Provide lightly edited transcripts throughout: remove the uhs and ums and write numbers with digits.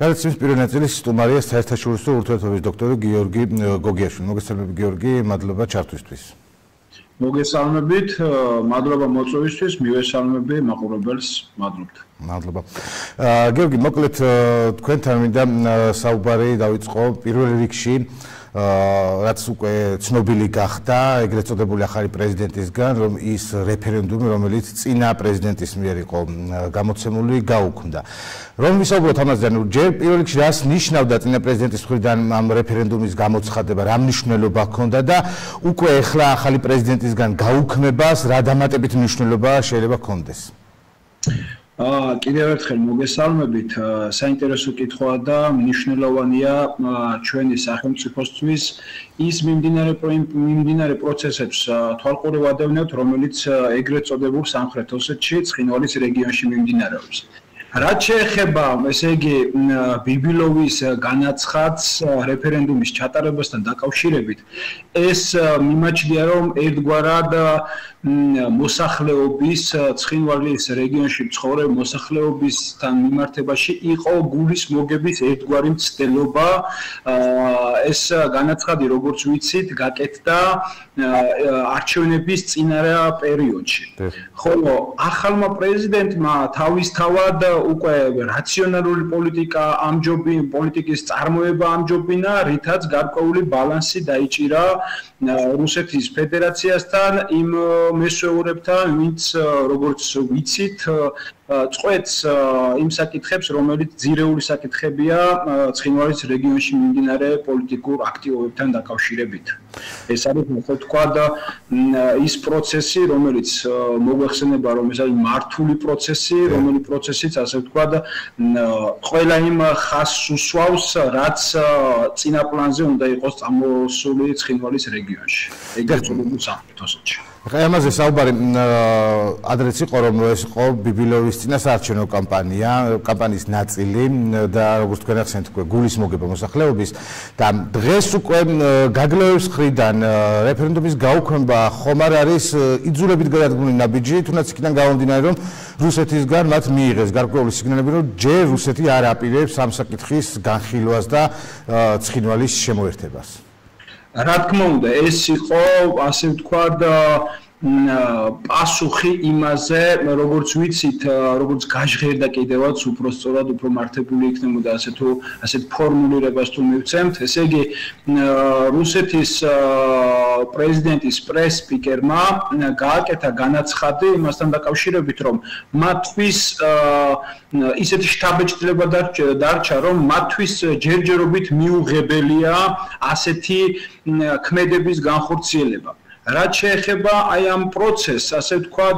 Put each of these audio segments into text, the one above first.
გადაცემის პირველი ნაწილის სტუმარია საერთაშორისო ურთიერთობების დოქტორი გიორგი გოგიაშვილი. მოგესალმებით გიორგი, მადლობა ჩართვისთვის. მოგესალმებით, მადლობა მოწვევისთვის, მივესალმები მაყურებელს, მადლობთ. მადლობა. გიორგი, მოკლედ თქვენთან მინდა საუბარი დავიწყო პირველ რიგში რაც უკვე ცნობილი გახდა ეგრეთ წოდებული ახალი პრეზიდენტისგან, რომ ის რეფერენდუმი, რომელიც წინა პრეზიდენტის მიერ იყო გამოცემული, გაუქმდა. რომ ვისაუბროთ ამაზე, ჯერ პირველ რიგში რას ნიშნავდა წინა პრეზიდენტის მხრიდან ამ რეფერენდუმის გამოცხადება, რა მნიშვნელობა ჰქონდა და უკვე ახლა ახალი პრეზიდენტისგან გაუქმებას რა დამატებითი მნიშვნელობა შეიძლება ჰქონდეს? კიდევ ერთხელ მოგესალმებით, საინტერესო კითხვაა და მნიშვნელოვანია ჩვენი სახელმწიფოსთვის ის მიმდინარე პროცესებს თვალყური ვადევნებთ, რომელიც ეგრეთ წოდებულ სამხრეთ ოსეთში, ცხინვალის რეგიონში მიმდინარეობს. რაც შეეხება, ესე იგი, ბიბილოვის განაცხადს რეფერენდუმის ჩატარებასთან დაკავშირებით, ეს მიმაჩნია, რომ ერთგვარად მოსახლეობის ცხინვალის რეგიონში მცხოვრებ მოსახლეობისთან მიმართებაში იყო გულის მოგების ერთგვარი მცდელობა. ეს განაცხადი, როგორც ვიცით, გაკეთდა არჩევნების წინარე პერიოდში. ხოლო ახალმა პრეზიდენტმა თავისთავად უკვე რაციონალური პოლიტიკის წარმოება ამჯობინა, რითაც გარკვეული ბალანსი დაიჭირა რუსეთის ფედერაციასთან იმ მესვეურებთან, ვინც როგორც ვიცით, წყვეტს იმ საკითხებს, რომელიც ძირეული საკითხებია ცხინვალის რეგიონში მიმდინარე პოლიტიკურ აქტივობებთან დაკავშირებით. ეს არის, ასე ვთქვათ, ის პროცესი, რომელიც მოგვეხსენება, რომ ეს არის მართული პროცესი, რომელიც პროცესიც, ასე ვთქვათ, ყველა იმ ხაზს უსვავს, რაც წინა პლანზე უნდა იყოს წამოსული ცხინვალის რეგიონში, ეგრეთ წოდებულ სამხრეთ ოსეთში. ამაზე საუბარი ადრეც იყო, რომ ეს იყო ბიბილოვის წინასაარჩევნო კამპანიის ნაწილი და როგორც თქვენ ახსენეთ, გულის მოგება მოსახლეობის და დღეს უკვე გაგლევის მხრიდან რეფერენდუმის გაუქმება ხომ არ არის იძულებით გადადგმული ნაბიჯი, თუნდაც იქიდან გამომდინარე, რომ რუსეთისგან მათ მიიღეს გარკვეული სიგნალები, რომ ჯერ რუსეთი არ აპირებს ამ საკითხის განხილვას და ცხინვალის შემოერთებას. რა თქმა უნდა, ეს იყო, ასე ვთქვათ, პასუხი იმაზე, როგორც ვიცით, როგორც გაჟღერდა კიდევაც უფრო სწორად, უფრო მართებული იქნებოდა ასეთ ფორმულირებას თუ მივცემთ. ესე იგი, რუსეთის პრეზიდენტის პრეს-სპიკერმა გააკეთა განაცხადი იმასთან დაკავშირებით, რომ მათთვის ისეთი შთაბეჭდილება დარჩა, რომ მათთვის ჯერჯერობით მიუღებელია ასეთი ქმედების განხორციელება. რაც შეეხება აი ამ პროცესს, ასე ვთქვათ,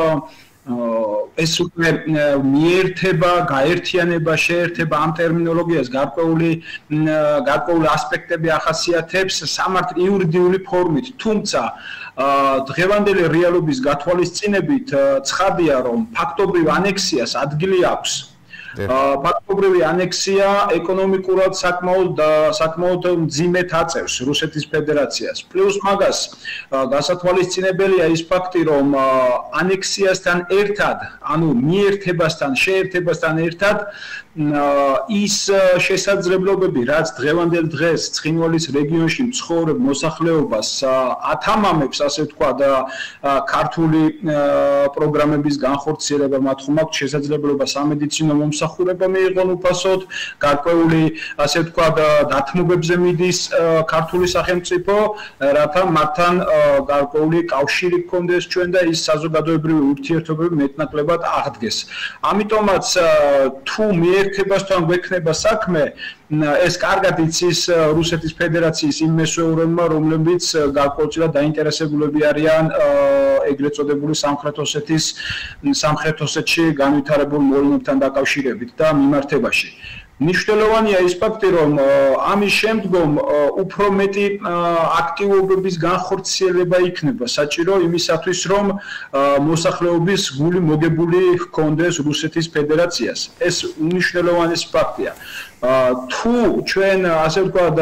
ეს უკვე მიერთება, გაერთიანება, შეერთება ამ ტერმინოლოგიას გარკვეული ასპექტები ახასიათებს სამართლ-იურიდიული ფორმით, თუმცა დღევანდელი რეალობის გათვალისწინებით ცხადია, რომ ფაქტობრივ ანექსიას ადგილი აქვს. ფაქტობრივი ანექსია ეკონომიკურად საკმაოდ მძიმედ აწევს რუსეთის ფედერაციას. პლუს მაგას გასათვალისწინებელია ის ფაქტი, რომ ანექსიასთან ერთად, ანუ მიერთებასთან, შეერთებასთან ერთად ის შესაძლებლობები, რაც დღევანდელ დღეს ცხინვალის რეგიონში მცხოვრებ მოსახლეობას ათამამებს, ასე ვთქვათ, ქართული პროგრამების განხორციელება, მათ ხომ აქვს შესაძლებლობა სამედიცინო მომსახურება მიიღონ უფასოდ, გარკვეული, ასე ვთქვათ, დათმობებზე მიდის ქართული სახელმწიფო, რათა მათთან გარკვეული კავშირი გქონდეს ჩვენ და ის საზოგადოებრივი ურთიერთობები მეტნაკლებად აღდგეს. ამიტომაც თუ მიერთებასთან გვექნება საქმე, ეს კარგად იცის რუსეთის ფედერაციის იმ მესვეურებმა, რომლებიც გარკვეულწილად დაინტერესებულები არიან ეგრეთ წოდებული სამხრეთ ოსეთში განვითარებულ მოვლენებთან დაკავშირებით და მიმართებაში. მნიშვნელოვანია ის ფაქტი, რომ ამის შემდგომ უფრო მეტი აქტივობების განხორციელება იქნება საჭირო იმისათვის, რომ მოსახლეობის გული მოგებული ჰქონდეს რუსეთის ფედერაციას. ეს უნიშნელოვანესი ფაქტია. თუ ჩვენ, ასე ვთქვათ,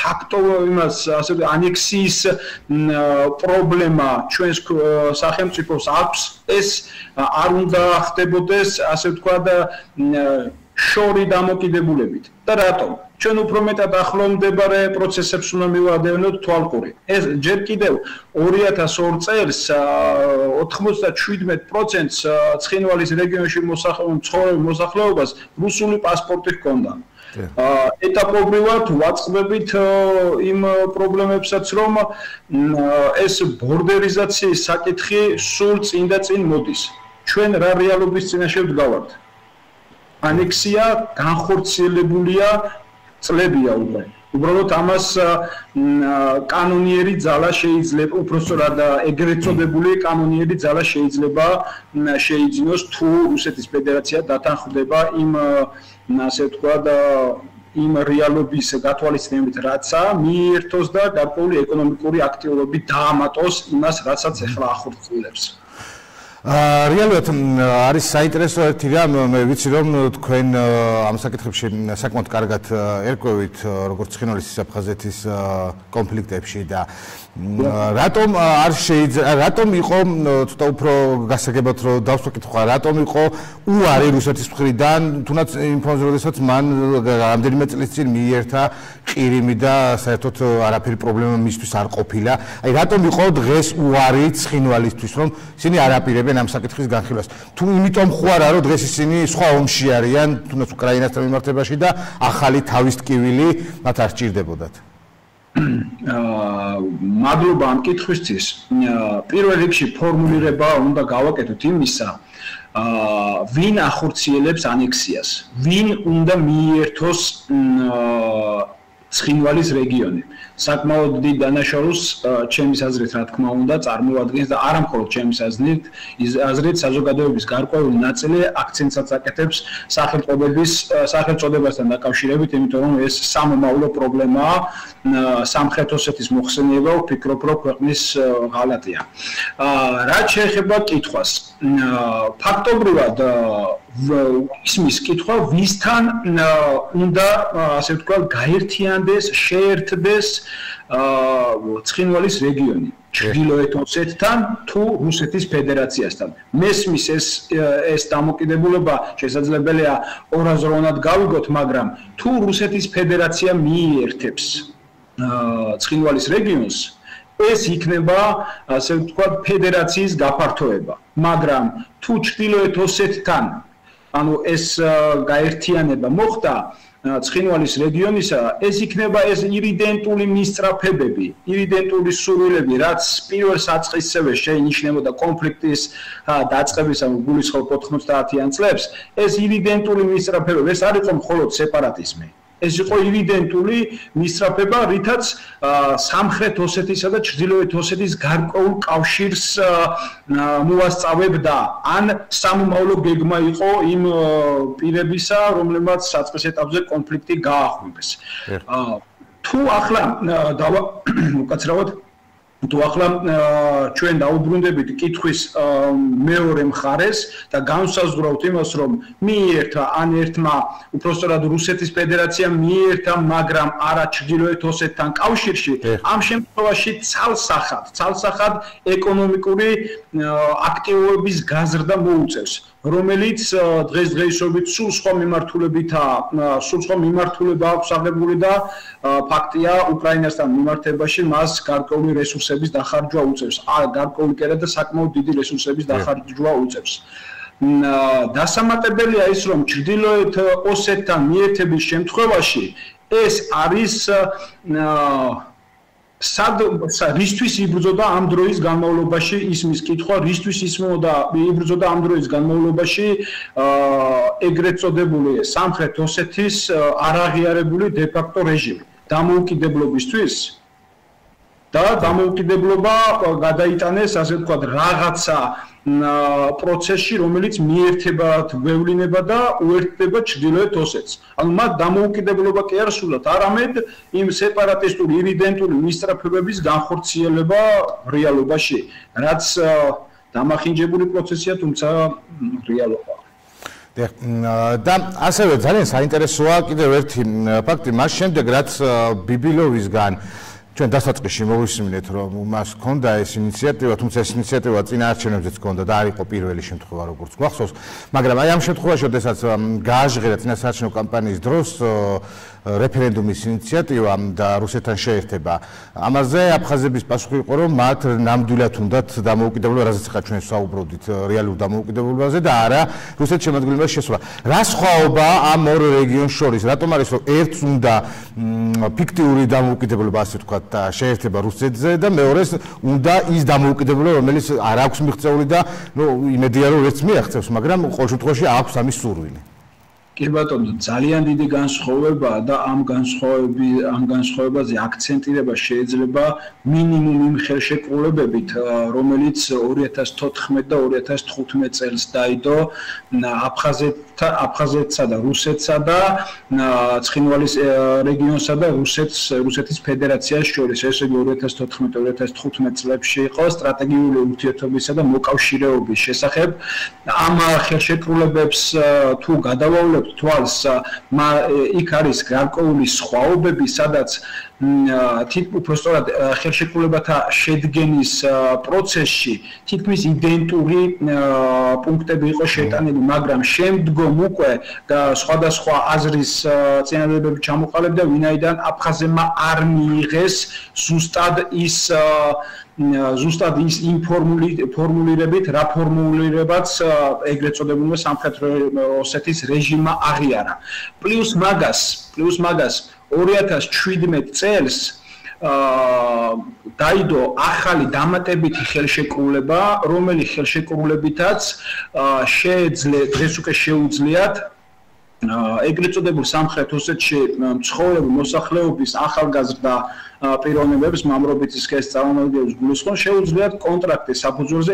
ანექსიის პრობლემა ჩვენს სახელმწიფოს აქვს, ეს არ უნდა ხდებოდეს, ასე ვთქვათ, შორი დამოკიდებულებით. და რატომ? ჩვენ უფრო მეტად ახლომდებარე პროცესებს უნდა მივადევნოთ თვალყური. ეს ჯერ კიდევ 2002 წელს 97%-ს ცხინვალის რეგიონში ცხოვრობენ მოსახლეობას რუსული პასპორტი ჰქონდა. ეტაპობრივად ვაწყდებით იმ პრობლემებსაც, რომ ეს ბორდერიზაციის საკითხი სულ წინ და წინ მოდის. ჩვენ რა რეალობის წინაშე ვდგავართ? ანექსია განხორციელებულია წლებია უკვე. უბრალოდ ამას კანონიერი ძალა შეიძლება, უпростоრად ეგრეთ წოდებული კანონიერი ძალა შეიძლება შეიძინოს თუ რუსეთის ფედერაცია დათანხმდება იმ ასე ვთქვათ იმ რეალობის გათვალისწინებით, რაცა მიერთოს და გარკვეული ეკონომიკური აქტივობები დაამატოს იმას, რასაც ახლა ახორციელებს. რეალურად არის საინტერესო ერთი რამ, მე ვიცი რომ თქვენ ამ საკითხებში საკმაოდ კარგად ერკვევით როგორც ცხინვალის ისე აფხაზეთის კონფლიქტებში და რატომ არ შეიძლება რატომ იყო ცოტა უფრო გასაგებად რომ დავსვაკითხვა რატომ იყო უარი რუსეთის მხრიდან თუნდაც იმ ფონზე როდესაც მან რამდენიმე წლის წინ მიიერთა ყირიმი და საერთოდ არაფერი პრობლემა მისთვის არ ყოფილა აი რატომ იყო დღეს უარი ცხინვალისთვის რომ ისინი არ აპირებენ ამ საკითხის განხილვას თუ იმიტომ ხო არა რომ დღეს ისინი სხვა ომში არიან თუნდაც უკრაინასთან მიმართებაში და ახალი თავის ტკივილი მათ არ სჭირდებოდათ მადლობა ამ კითხვისთვის. პირველ რიგში ფორმულირება უნდა გავაკეთოთ იმისა, ვინ ახორციელებს ანექსიას, ვინ უნდა მიერთოს ცხინვალის რეგიონი. საკმაოდ დიდ დანაშაულს ჩემის აზრით რა თქმა უნდა წარმოადგენს და არა მხოლოდ ჩემის აზრით საზოგადოების გარკვეული ნაწილი აქცენტსაც აკეთებს სახელწოდებასთან დაკავშირებით, იმიტომ რომ ეს სამომავლო პრობლემაა სამხრეთ ოსეთის მოხსენება, ვფიქრობ რომ ქვეყნის ღალატია. რაც შეეხება კითხვას, ფაქტობრივად ისმის კითხვა ვისთან უნდა ასე ვთქვათ გაერთიანდეს, შეერთდეს ცხინვალის რეგიონი ჩრდილოეთ ოსეთთან თუ რუსეთის ფედერაციასთან. მესმის ეს დამოკიდებულება შესაძლებელია ორაზროვნად გავიგოთ, მაგრამ თუ რუსეთის ფედერაცია მიერთებს ცხინვალის რეგიონს, ეს იქნება ასე ვთქვათ ფედერაციის გაფართოება, მაგრამ თუ ჩრდილოეთ ოსეთთან ანუ ეს გაერთიანება მოხდა ცხინვალის რეგიონისა, ეს იქნება ეს ირიდენტული მისწრაფებები, ირიდენტული სურვილები, რაც პირველ საწყისსავე შეინიშნებოდა კონფლიქტის დაწყების ანუ გულისხმობ 90-იან წლებს, ეს ირიდენტული მისწრაფებები, ეს არ იყო მხოლოდ სეპარატიზმი. ეს იყო ირიდენტული მისწრაფება, რითაც სამხრეთ ოსეთისა და ჩრდილოეთ ოსეთის გარკვეულ კავშირს მოასწავებდა, ან სამომავლო გეგმა იყო იმ პირებისა, რომლებმაც საწყის ეტაპზე კონფლიქტი გაახვევეს. თუ ახლა უკაცრავად თუ ახლა ჩვენ დაუბრუნდებით კითხვის მეორე მხარეს და განსაზღვრავთ იმას, რომ მიიერთა ან ერთმა უпростоრად რუსეთის ფედერაციამ მიიერთა, მაგრამ არა ჩრდილოეთ ოსეთთან კავშირში, ამ შემთხვევაში ცალსახად ეკონომიკური აქტივობების გაზრდა მოუწევს, რომელიც დღესდღეობით სულ სხვა მიმართულება აქვს აღებული და ფაქტია უკრაინასთან მიმართებაში მას გარკვეული რესურსების დახარჯვა უწევს. გარკვეული კერა და საკმაოდ დიდი რესურსების დახარჯვა უწევს. დასამატებელია ის, რომ ჩრდილოეთ ოსეთთან მიერთების შემთხვევაში ეს არის რისთვის იბრძოდა ამ დროის განმავლობაში ისმის კითხვა, რისთვის იბრძოდა ამ დროის განმავლობაში ეგრეთ წოდებული სამხრეთ ოსეთის არაღიარებული დე-ფაქტო რეჟიმი დამოუკიდებლობისთვის და დამოუკიდებლობა გადაიტანეს ასე ვთქვათ რაღაცა პროცესში, რომელიც მიერთებად გვევლინება და უერთდება ჩრდილოეთ ოსეთს. ანუ მათ დამოუკიდებლობა კი არ სურდათ, არამედ იმ სეპარატისტული ირიდენტული მისწრაფებების განხორციელება რეალობაში, რაც დამახინჯებული პროცესია, თუმცა რეალობაა. და ასევე ძალიან საინტერესოა კიდევ ერთი ფაქტი, მას შემდეგ რაც ბიბილოვისგან ჩვენ დასაწყისში მოვისმინეთ, რომ მას ჰქონდა ეს ინიციატივა, თუმცა ეს ინიციატივა წინა არჩევნებზეც ჰქონდა და არ იყო პირველი შემთხვევა, როგორც გვახსოვს, მაგრამ აი ამ შემთხვევაში, როდესაც გააჟღერა წინა საარჩევნო კამპანიის დროს რეფერენდუმის ინიციატივა და რუსეთთან შეერთება, ამაზე აფხაზების პასუხი იყო, რომ მათ ნამდვილად უნდათ დამოუკიდებლობა, რაზეც ხა ჩვენ საუბრობდით, რეალურ დამოუკიდებლობაზე და არა რუსეთის შემადგენლობაში შესვლა. რა სხვაობა ამ ორ რეგიონს შორის? რატომ არის რომ ერთს უნდა ფიქტიური დამოუკიდებლობა, ასე ვთქვათ, და შეერთება რუსეთზე და მეორეს უნდა ის დამოუკიდებლობა, რომელიც არ აქვს მიღწეული და იმედია რომ ერთს მიაღწევს, მაგრამ ყოველ შემთხვევაში აქვს ამის სურვილი. კი ბატონო, ძალიან დიდი განსხვავებაა და ამ განსხვავებაზე აქცენტირება შეიძლება მინიმუმ იმ ხელშეკრულებებით, რომელიც 2014 და 2015 წელს დაიდო აფხაზეთსა და რუსეთსა და ცხინვალის რეგიონსა და რუსეთის ფედერაციას შორის. ეს იგი 2014-2015 წლებში იყო სტრატეგიული ურთიერთობისა და მოკავშირეობის შესახებ. ამ ხელშეკრულებებს თუ გადავავლევთ თვალს, იქ არის გარკვეული სხვაობები, სადაც უпростоრად ხელშეკრულებათა შედგენის პროცესში თითქმის იდენტური პუნქტები იყო შეტანილი, მაგრამ შემდგომ უკვე სხვადასხვა აზრის წინადადებები ჩამოყალიბდა, ვინაიდან აფხაზებმა არ მიიღეს ზუსტად ის ფორმულირებით, რა ფორმულირებაც ეგრეთ წოდებულმა სამხრეთ ოსეთის რეჟიმმა აღიარა. პლუს მაგას 2017 წელს დაიდო ახალი დამატებითი ხელშეკრულება, რომელიც ხელშეკრულებითაც დღეს უკვე შეუძლიათ ეგრეთ წოდებულ სამხრეთ ოსეთში მცხოვრები მოსახლეობის ახალგაზრდა პიროვნებებს, მამრობითი სქესის წარმომადგენლებს გულისხმობ, შეუძლიათ კონტრაქტის საფუძველზე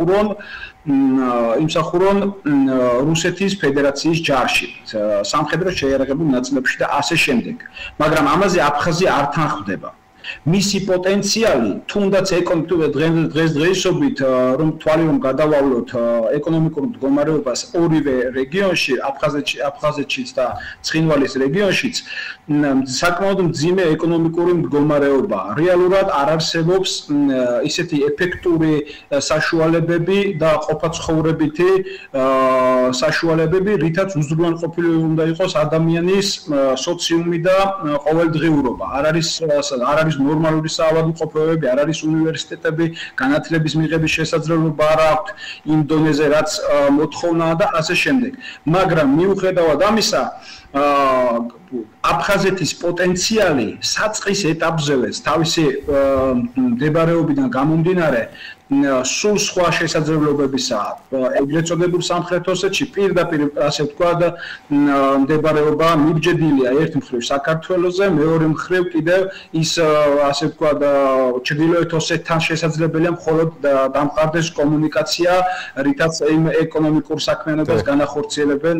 იმსახურონ რუსეთის ფედერაციის ჯარში, სამხედრო შეიარაღებულ ნაწილებში და ასე შემდეგ. მაგრამ ამაზე აფხაზია არ თანხმდება. მისი პოტენციალი, თუნდაც დღესდღეობით რომ გადავავლოთ ეკონომიკურ მდგომარეობას ორივე რეგიონში, აფხაზეთშიც და ცხინვალის რეგიონშიც, საკმაოდ მძიმე ეკონომიკური მდგომარეობა. რეალურად არ არსებობს ისეთი ეფექტური საშუალებები და ყოფაცხოვრებითი საშუალებები, რითაც უზრუნველყოფილი უნდა იყოს ადამიანის სოციუმი და ყოველდღიურობა. არ არის ნორმალური საავადმყოფოებები, არ არის უნივერსიტეტები, განათლების მიღების შესაძლებლობა არ აქვს იმ დონეზე, რაც მოთხოვნაა და ასე შემდეგ. მაგრამ მიუხედავად ამისა, აფხაზეთის პოტენციალი საწყის ეტაპზევე თავისი მდებარეობიდან გამომდინარე სულ სხვა შესაძლებლობებისაა. ეგრეთ წოდებულ სამხრეთ ოსეთში პირდაპირ ასე ვთქვათ მდებარეობა მიბჯენილია ერთ მხრივ საქართველოზე, მეორე მხრივ კიდევ ის ასე ვთქვათ ჩრდილოეთ ოსეთთან შესაძლებელია მხოლოდ დამყარდეს კომუნიკაცია, რითაც იმ ეკონომიკურ საქმიანობას განახორციელებენ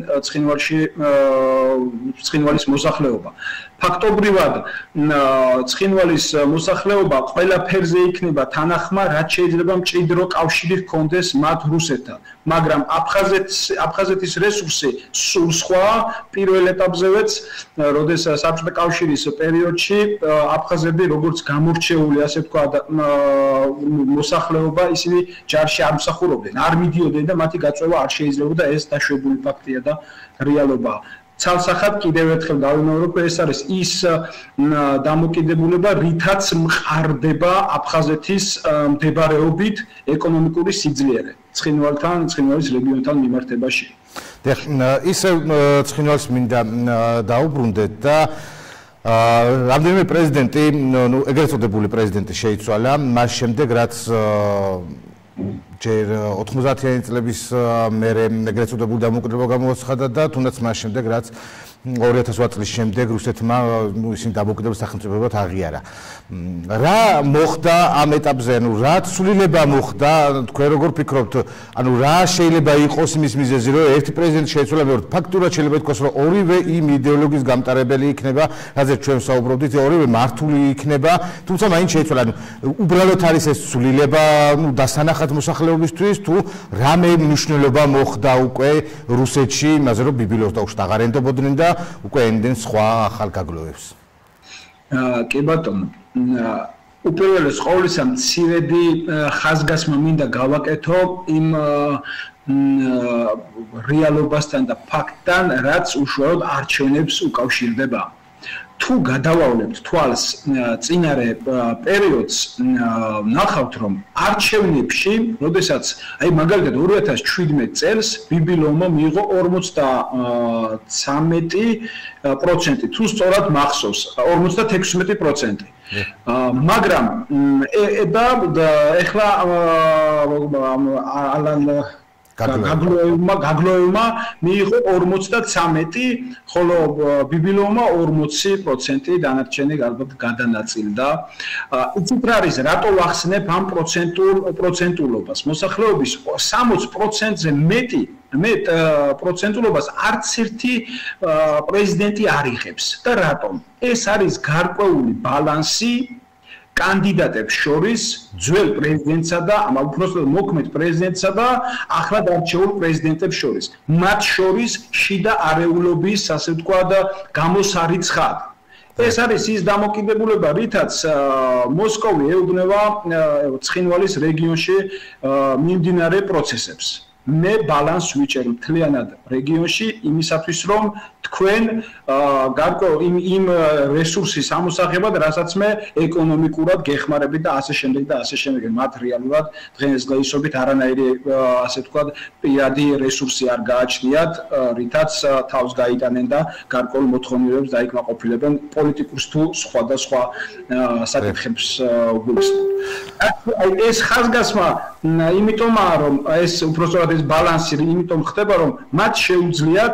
ცხინვალის მოსახლეობა. ფაქტობრივად ცხინვალის მოსახლეობა ყველა ფერზე იქნება თანახმა, რაც შეიძლება მჭიდრო კავშირი ჰქონდეს მათ რუსეთთან. მაგრამ აფხაზეთის რესურსი სულ სხვა. პირველ ეტაპზევეც, როდესაც საბჭოთა კავშირის პერიოდში აფხაზები როგორც გამორჩეული, ასე ვთქვათ, მოსახლეობა, ისინი ჯარში არ მსახურობდნენ, არ მიდიოდნენ და მათი გაწვევა არ შეიძლებოდა, ეს დაშვებული ფაქტია და რეალობაა. ცალსახად კიდევ ერთხელ დავიმეორებ, ეს არის ის დამოკიდებულება, რითაც მყარდება აფხაზეთის მდებარეობით ეკონომიკური სიძლიერე ცხინვალის რეგიონთან მიმართებაში. ისევ ცხინვალს მინდა დაუბრუნდეთ და რამდენიმე პრეზიდენტი, ეგრეთ წოდებული პრეზიდენტი შეიცვალა, მას შემდეგ რაც ჯერ 90-იანი წლების მერე ეგრეთ წოდებული დამოუკიდებლობა გამოაცხადა და თუნდაც მას შემდეგ რაც 2008 წლის შემდეგ რუსეთმა ისინი დამოუკიდებელ სახელმწიფოებად აღიარა. რა მოხდა ამ ეტაპზე, რა ცვლილება მოხდა, თქვენ როგორ ფიქრობთ, რა შეიძლება იყოს იმის მიზეზი, რომ ერთი პრეზიდენტი შეეცვალა, მეორე ფაქტურად შეიძლება ითქვას, რომ ორივე იმ იდეოლოგიის გამტარებელი იქნება, რაზეც ჩვენ საუბრობდით, ორივე მართული იქნება, თუმცა მაინც შეეცვალა. უბრალოდ არის ეს ცვლილება, დასანახად მოსახლეობისთვის, თუ რამე მნიშვნელობა მოხდა უკვე რუსეთში, იმაზე რომ ბიბილოს დაუშვათ აღარ ენდობოდნენ და უკვე ენდნენ სხვა ახალ გაგლოვებს. კი ბატონო. უპირველეს ყოვლისა მცირედი ხაზგასმა მინდა გავაკეთო იმ რეალობასთან და ფაქტთან, რაც უშუალოდ არჩევნებს უკავშირდება. თუ გადავავლებთ თვალს წინარე პერიოდს, ნახავთ რომ არჩევნებში, როდესაც აი მაგალითად 2017 წელს ბიბილოვმა მიიღო 53%, თუ სწორად მახსოვს, 56%. მაგრამ ეხლა ალან გაგლოევმა მიიღო 53, ხოლო ბიბილოვმა 40% დანარჩენი ალბათ გადანაწილდა. იცით რა არის, რატო ვახსნებ ამ პროცენტულობას? მოსახლეობის 60%-ზე მეტ პროცენტულობას არც ერთი პრეზიდენტი არ იღებს. და რატომ? ეს არის გარკვეული ბალანსი კანდიდატებს შორის, ძველ პრეზიდენტსა და უпростоოდ მოქმედ პრეზიდენტსა და ახლად არჩეულ პრეზიდენტებს შორის. მათ შორის შიდა არეულობის, ასე ვთქვათ, გამოსარიცხად. ეს არის ის დამოკიდებულება, რითაც მოსკოვი ეუბნება ცხინვალის რეგიონში მიმდინარე პროცესებს. მე ბალანსს ვიჭერ მთლიანად რეგიონში იმისათვის, რომ თქვენ იმ რესურსის ამოსაღებად, რასაც მე ეკონომიკურად გეხმარებით და ასე შემდეგ და ასე შემდეგ. მათ რეალურად დღესდღეობით არანაირი, ასე ვთქვათ, პირადი რესურსი არ გააჩნიათ, რითაც თავს გაიტანენ და გარკვეულ მოთხოვნილებს დაიკმაყოფილებენ პოლიტიკურს თუ სხვადასხვა საკითხებს გულისხმობ. ეს ხაზგასმა იმიტომაა, რომ ეს უпростоოდ ეს ბალანსი იმიტომ ხდება, რომ მათ შეუძლიათ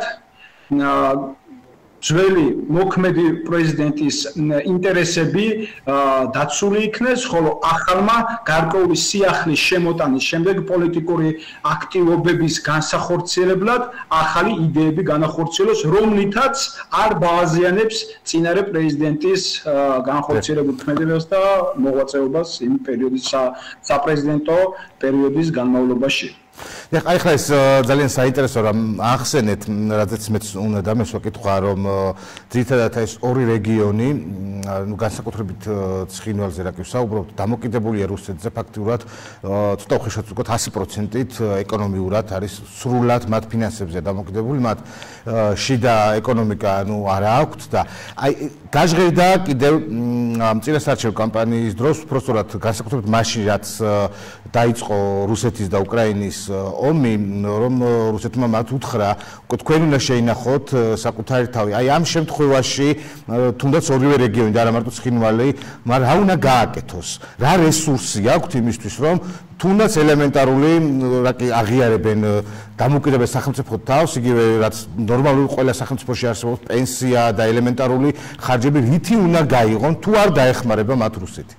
ძველი მოქმედი პრეზიდენტის ინტერესები დაცული იქნეს, ხოლო ახალმა გარკვეული სიახლის შემოტანის შემდეგ პოლიტიკური აქტივობების განსახორციელებლად ახალი იდეები განახორციელოს, რომლითაც არ ბაზიანებს წინარე პრეზიდენტის განხორციელებულ ქმედებებს და მოღვაწეობას იმ პერიოდის საპრეზიდენტო პერიოდის განმავლობაში. აი ხა ეს ძალიან საინტერესო რომ ახსენეთ, რადგან მეც უნდა დამესვაკითხა, რომ ძირითადად ეს ორი რეგიონი, ну განსაკუთრებით ცხინვალზე რა კი ვსაუბრობთ, დამოკიდებულია რუსეთზე, ფაქტიურად ცოტა უხეშად ვთქვათ 100%-ით ეკონომიურად არის სრულად მათ ფინანსებზე დამოკიდებული, მათ შიდა ეკონომიკა არა აქვთ და აი გაჟღერდა კიდევ მწირასარჩევ კამპანიის დროს, უბრალოდ განსაკუთრებით მაშინ რაც დაიწყო რუსეთის და უკრაინის ომი, რომ რუსეთმა მათ უთხრა, თქვენ უნდა შეინახოთ საკუთარი თავი. აი ამ შემთხვევაში თუნდაც ორივე რეგიონი და არა მარტო ცხინვალი, მაგრამ რა უნდა გააკეთოს? რა რესურსი აქვთ იმისთვის, რომ თუნდაც ელემენტარული რაკი აღიარებენ დამოუკიდებელ სახელმწიფო თავს, იგივე რაც ნორმალური ყველა სახელმწიფოში არსებობს პენსია და ელემენტარული ხარჯები, რითი უნდა გაიღონ, თუ არ დაეხმარება მათ რუსეთი?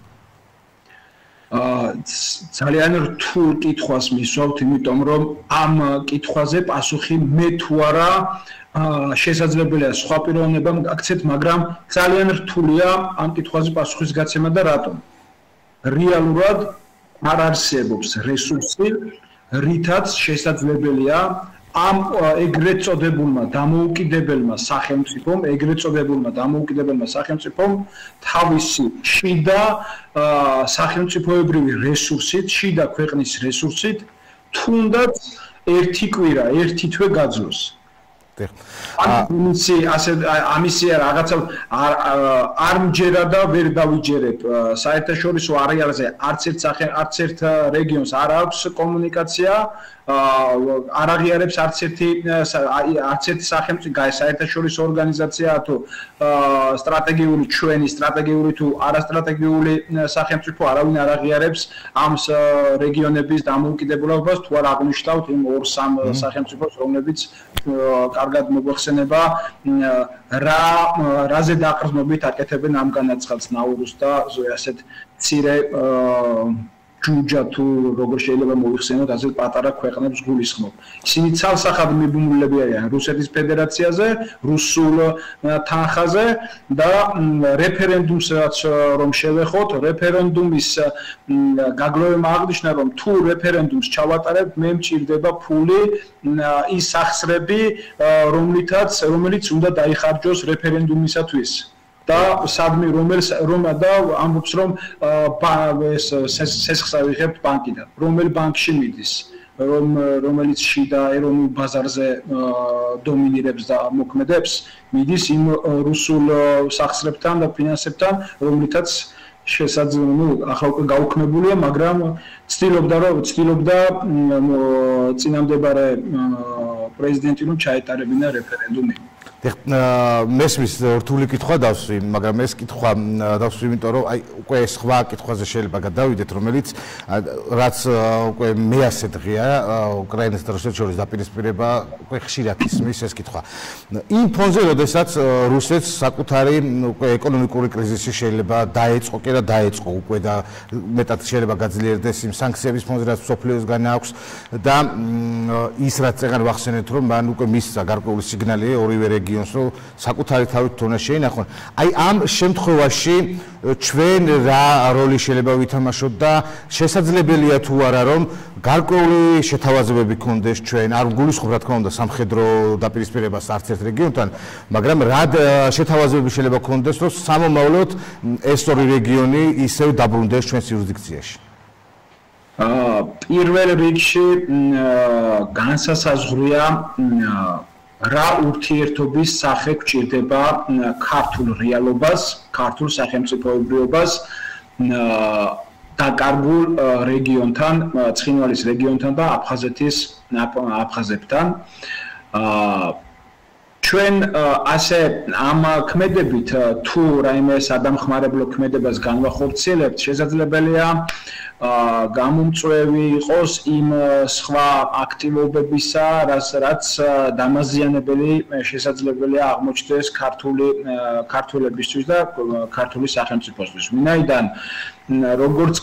ძალიან რთულ კითხვას მისვავთ, იმიტომ რომ ამ კითხვაზე პასუხი მე თუ არა შესაძლებელია სხვა პიროვნებამ გაქცეთ, მაგრამ ძალიან რთულია ამ კითხვაზე პასუხის გაცემა და რატომ? რეალურად არ არსებობს რესურსი, რითაც შესაძლებელია ამ ეგრეთ წოდებულმა დამოუკიდებელმა სახელმწიფომ თავისი შიდა სახელმწიფოებრივი რესურსით, შიდა ქვეყნის რესურსით თუნდაც ერთი კვირა, ერთი თვე გაძლოს. ამისი რაღაცა არ მჯერა და ვერ დავიჯერებ საერთაშორისო არეალზე არც ერთ რეგიონს არ აქვს კომუნიკაცია, არ აღიარებს არც ერთი სახელმწიფო საერთაშორისო ორგანიზაცია თუ სტრატეგიული თუ არასტრატეგიული სახელმწიფო არავინ არ აღიარებს ამ რეგიონების დამოუკიდებლობას, თუ არ აღნიშნავთ იმ 2-3 სახელმწიფოს, რომლებიც კარგად მოგვეხსენება რაზე დაყრდნობით აკეთებენ ამ განაცხადს ნაურუს და ასეთ მცირე ჯუჯა თუ როგორ შეიძლება მოიხსენოთ ასეთ პატარა ქვეყნებს გულისხმობ. ისინი ცალსახად მიბმულები არიან რუსეთის ფედერაციაზე, რუსულ თანხაზე და რეფერენდუმს რომ შევეხოთ, რეფერენდუმის გაგლოვება აღნიშნა, რომ თუ რეფერენდუმს ჩავატარებთ, მე მჭირდება ფული, ის სახსრები, რომელიც უნდა დაიხარჯოს რეფერენდუმისათვის. და სადმე რომ და ამბობს რომ სესხს ავიღებთ ბანკიდან რომელ ბანკში მიდის რომელიც შიდა ეროვნულ ბაზარზე დომინირებს და მოქმედებს მიდის იმ რუსულ სახსრებთან და ფინანსებთან რომლითაც შესაძლოა ახლა უკვე გაუქმებულია მაგრამ ცდილობდა წინამდებარე პრეზიდენტი რომ ჩაეტარებინა რეფერენდუმი მესმის რთული კითხვა დავსვი, მაგრამ ეს კითხვა დავსვი, იმიტომ რომ აი უკვე სხვა კითხვაზე შეიძლება გადავიდეთ, რომელიც რაც უკვე მეასე დღეა უკრაინას და რუსეთს შორის დაპირისპირება უკვე ხშირად ისმის ეს კითხვა. იმ ფონზე, როდესაც რუსეთს საკუთარი უკვე ეკონომიკური კრიზისი შეიძლება დაეწყო კი და დაეწყო უკვე და მეტად შეიძლება გაძლიერდეს იმ სანქციების ფონზე, რაც მსოფლიოსგან აქვს და ის რაც წეგან ვახსენეთ, რომ მან უკვე მისცა გარკვეული სიგნალი ორივე რეგიონს რომ საკუთარი თავით უნდა შეინახონ. აი ამ შემთხვევაში ჩვენ რა როლი შეიძლება ვითამაშოთ და შესაძლებელია თუ არა რომ გარკვეული შეთავაზებები გქონდეს ჩვენ არ გულისხმობ რა თქმა უნდა სამხედრო დაპირისპირებას არც ერთ რეგიონთან, მაგრამ რა შეთავაზებები შეიძლება გქონდეს რომ სამომავლოდ ეს ორი რეგიონი ისევ დაბრუნდეს ჩვენს იურისდიქციაში. პირველ რიგში განსასაზღვრია რა ურთიერთობის სახე გვჭირდება ქართულ რეალობას, ქართულ სახელმწიფოებრიობას დაკარგულ რეგიონთან, ცხინვალის რეგიონთან და აფხაზეთთან. ჩვენ ასე ამ ქმედებით თუ რაიმე სადამხმარებლო ქმედებას განვახორციელებთ, შესაძლებელია გამომწვევი იყოს იმ სხვა აქტივობებისა, რაც დამაზიანებელი შესაძლებელია აღმოჩნდეს ქართულებისთვის და ქართული სახელმწიფოსთვის. ვინაიდან როგორც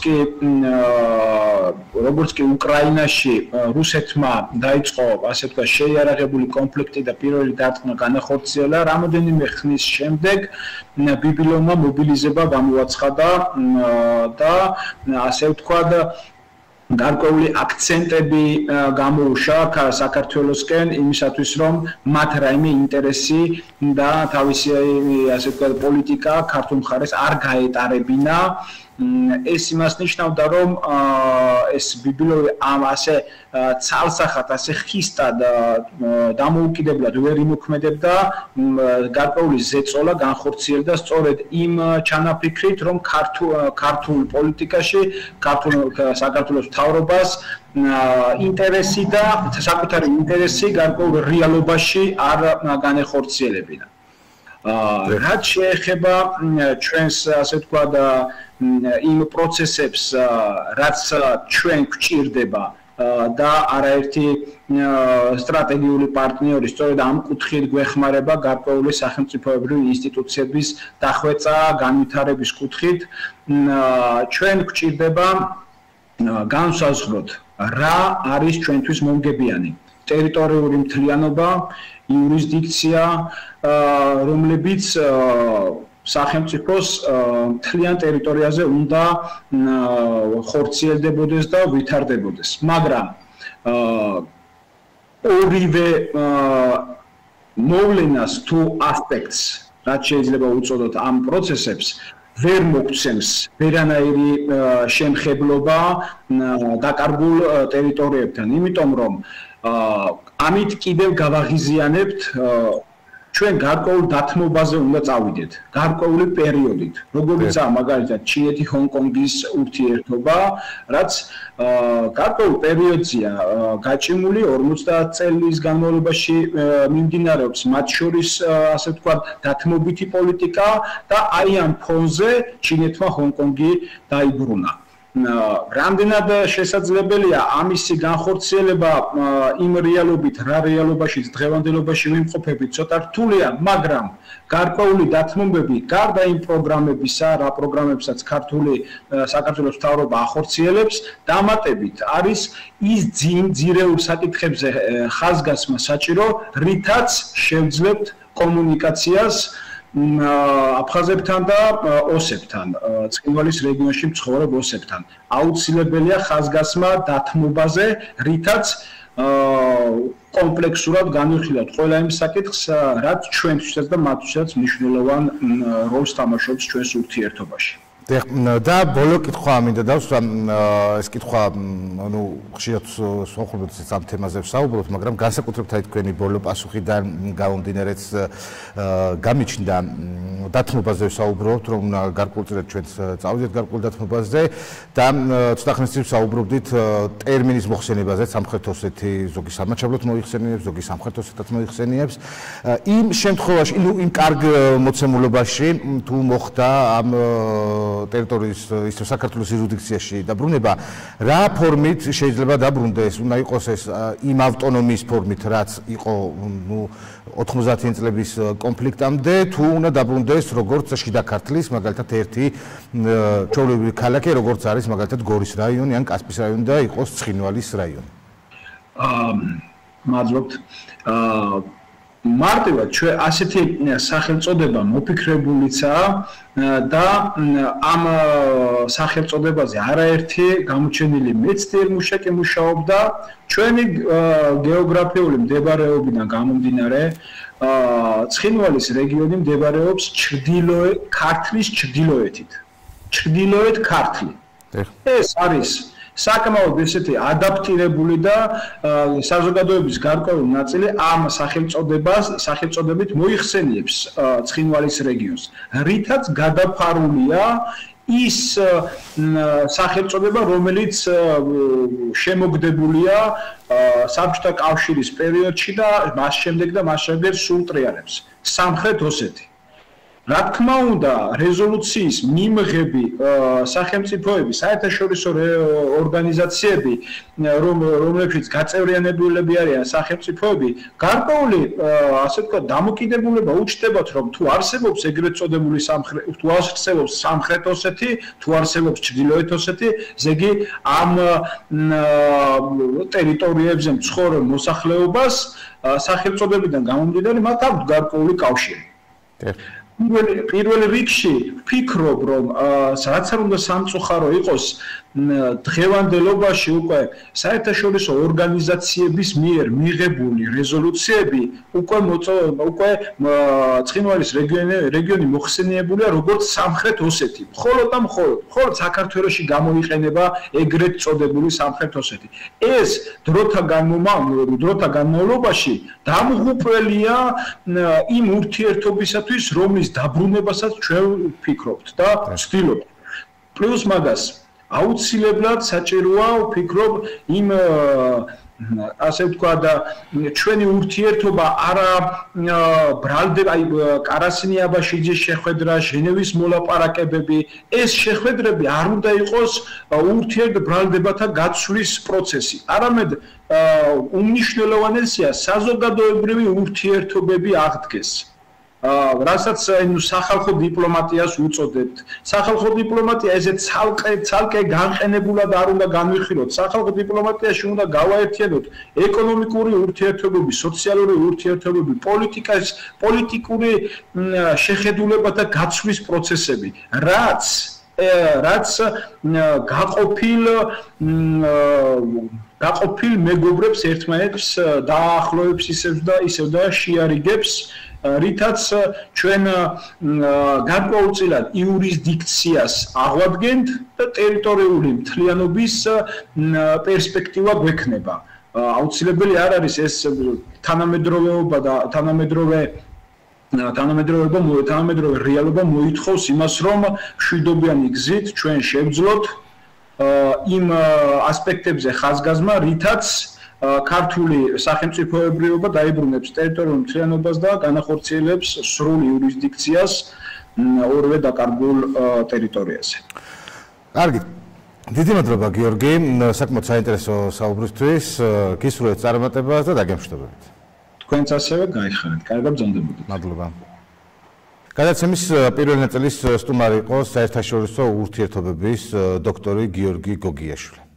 კი უკრაინაში რუსეთმა დაიწყო ასე ვთქვათ შეიარაღებული კონფლიქტი და პირველი დარტყმა განახორციელა, რამოდენიმე ხნის შემდეგ ბიბილოვმა მობილიზება გამოაცხადა და ასე ვთქვათ გარკვეული აქცენტები გამოუშვა საქართველოსკენ იმისათვის რომ მათ რაიმე ინტერესი და თავისი ასე ვთქვათ პოლიტიკა ქართულ მხარეს არ გაეტარებინა. ეს იმას ნიშნავდა რომ ეს ბიბილოვი ამ ასე ცალსახად ასე ხისტად დამოუკიდებლად ვერ იმოქმედებდა გარკვეული ზეწოლა განხორციელდა სწორედ იმ ჩანაფიქრით რომ ქართულ პოლიტიკაში საქართველოს მთავრობას ინტერესი და საკუთარი ინტერესი გარკვეულ რეალობაში არ განეხორციელებინა. რაც შეეხება ჩვენს ასე ვთქვათ იმ პროცესებს რაც ჩვენ გვჭირდება და არაერთი სტრატეგიული პარტნიორი სწორედ ამ კუთხით გვეხმარება გარკვეული სახელმწიფოებრივი ინსტიტუციების დახვეწა განვითარების კუთხით ჩვენ გვჭირდება განსაზღვროთ რა არის ჩვენთვის მომგებიანი ტერიტორიული მთლიანობა იურისდიქცია რომლებიც სახელმწიფოს მთლიან ტერიტორიაზე უნდა ხორციელდებოდეს და ვითარდებოდეს. მაგრამ ორივე მოვლენას თუ ასპექტს, რაც შეიძლება უწოდოთ ამ პროცესებს, ვერ მოგცემს ვერანაირი შემხებლობა დაკარგულ ტერიტორიებთან, იმიტომ რომ ამით კიდევ გავაღიზიანებთ ჩვენ გარკვეულ დათმობაზე უნდა წავიდეთ, გარკვეული პერიოდით, როგორიცაა მაგალითად ჩინეთი-ჰონკონგის ურთიერთობა, რაც გარკვეულ პერიოდზეა გაჭიმული 50 წლის განმავლობაში მიმდინარეობს მათ შორის ასე ვთქვათ დათმობითი პოლიტიკა და აი ამ ფონზე ჩინეთმა ჰონკონგი დაიბრუნა. რამდენად შესაძლებელია ამისი განხორციელება იმ რეალობით, რა რეალობაშიც დღევანდელობაში ვიმყოფებით, ცოტა რთულია, მაგრამ გარკვეული დათმობები გარდა იმ პროგრამებისა, რა პროგრამებსაც საქართველოს მთავრობა ახორციელებს, დამატებით არის ის ძირეულ საკითხებზე ხაზგასმა საჭირო, რითაც შევძლებთ კომუნიკაციას აფხაზებთან და ოსებთან, ცხინვალის რეგიონში მცხოვრებ ოსებთან. აუცილებელია ხაზგასმა დათმობაზე, რითაც კომპლექსურად განვიხილავთ ყველა იმ საკითხს, რაც ჩვენთვისაც და მათთვისაც მნიშვნელოვან როლს თამაშობს ჩვენს ურთიერთობაში. და ბოლო კითხვა მინდა დავსვა, ეს კითხვა, ანუ ხშირად სოხუმეც ამ თემაზე ვსაუბრობთ, მაგრამ განსაკუთრებით აი თქვენი ბოლო პასუხიდან გამომდინარეც გამიჩნდა დათმობაზე ვსაუბრობთ, რომ გარკვეულწილად ჩვენც წავიდეთ გარკვეულ დათმობაზე და ცოტა ხნის წინ ვსაუბრობდით ტერმინის მოხსენებაზე, სამხრეთ ოსეთი ზოგი სამაჩაბლოდ მოიხსენიებს, ზოგი სამხრეთ ოსეთად მოიხსენიებს. იმ შემთხვევაში, იმ კარგ მოცემულობაში თუ მოხდა ამ ტერიტორიის ისე საქართველოს იურისდიქციაში დაბრუნება, რა ფორმით შეიძლება დაბრუნდეს, უნდა იყოს ეს იმ ავტონომიის ფორმით, რაც იყო 90-იან წლების კონფლიქტამდე, თუ უნდა დაბრუნდეს როგორც შიდა ქართლის, მაგალითად ერთი ჩვეულებრივი ქალაქი, როგორც არის მაგალითად გორის რაიონი ან კასპის რაიონი და იყოს ცხინვალის რაიონი. მადლობთ. მარტივად ჩვენ ასეთი სახელწოდება მოფიქრებულიცაა და ამ სახელწოდებაზე არაერთი გამოჩენილი მეცნიერ მუშაკი მუშაობდა ჩვენი გეოგრაფიული მდებარეობიდან გამომდინარე. ცხინვალის რეგიონი მდებარეობს ქართლის ჩრდილოეთით. ჩრდილოეთ ქართლი. ეს არის საკმაოდ ესეთი ადაპტირებული და საზოგადოების გარკვეული ნაწილი ამ სახელწოდებით მოიხსენიებს ცხინვალის რეგიონს, რითაც გადაფარულია ის სახელწოდება, რომელიც შემოგდებულია საბჭოთა კავშირის პერიოდში და მას შემდეგ სულ ტრიალებს. სამხრეთ ოსეთი. რა თქმა უნდა, რეზოლუციის მიმღები სახელმწიფოები, საერთაშორისო ორგანიზაციები, რომლებშიც გაწევრიანებულები არიან სახელმწიფოები, გარკვეული, ასე ვთქვათ, დამოკიდებულება უჩნდებათ, რომ თუ არსებობს ეგრეთ წოდებული თუ არსებობს სამხრეთ ოსეთი, თუ არსებობს ჩრდილოეთ ოსეთი, ზეგი ამ ტერიტორიებზე მცხოვრ მოსახლეობას სახელწოდებიდან გამომდინარე მათ აქვს გარკვეული კავშირი. პირველ რიგში ვფიქრობ, რომ რაც არ უნდა სამწუხარო იყოს, დღევანდელობაში უკვე საერთაშორისო ორგანიზაციების მიერ მიღებული რეზოლუციები უკვე ცხინვალის რეგიონი მოხსენიებულია როგორც სამხრეთ ოსეთი. მხოლოდ საქართველოში გამოიყენება ეგრეთ წოდებული სამხრეთ ოსეთი. ეს დროთა განმავლობაში დამღუპველია იმ ურთიერთობისათვის, რომლის დაბრუნებასაც ჩვენ ვფიქრობთ და ვცდილობთ. პლუს მაგას აუცილებლად საჭიროა ვფიქრობ იმ ასე ვთქვა და ჩვენი ურთიერთობა არა ბრალდება, კარასინი აბაშიძის შეხვედრა, ჟენევის მოლაპარაკებები, ეს შეხვედრები არ უნდა იყოს ურთიერთ ბრალდებათა გაცვლის პროცესი. არამედ უმნიშვნელოვანესია საზოგადოებრივი ურთიერთობები აღდგეს. რასაც სახალხო დიპლომატიას უწოდებთ. სახალხო დიპლომატია ესე ცალკე განყენებულად არ უნდა განვიხილოთ. სახალხო დიპლომატიაში უნდა გავაერთიანოთ ეკონომიკური ურთიერთობები, სოციალური ურთიერთობები, პოლიტიკური შეხედულებათა გაცვლის პროცესები, რაც გაყოფილ მეგობრებს ერთმანეთს დაახლოებს ისევ და შეარიგებს, რითაც ჩვენ გარკვეულწილად იურისდიქციას აღვადგენთ და ტერიტორიული მთლიანობის პერსპექტივა გვექნება. აუცილებელი არ არის ეს თანამედროვეობა და თანამედროვე რეალობა მოითხოვს იმას, რომ მშვიდობიანი გზით ჩვენ შევძლოთ იმ ასპექტებზე ხაზგასმა, რითაც ქართული სახელმწიფოებრიობა დაიბრუნებს ტერიტორიულ მთლიანობას და განახორციელებს სრულ იურისდიქციას ორივე დაკარგულ ტერიტორიაზე. კარგი. დიდი მადლობა გიორგი, საკმაოდ საინტერესო საუბრისთვის. გისურვებთ წარმატებას და დაგემშვიდობებით. თქვენც ასევე გაიხარეთ. კარგად ბრძანდებოდეთ. მადლობა. გადაცემის პირველი ნაწილის სტუმარი იყო საერთაშორისო ურთიერთობების დოქტორი გიორგი გოგიაშვილი.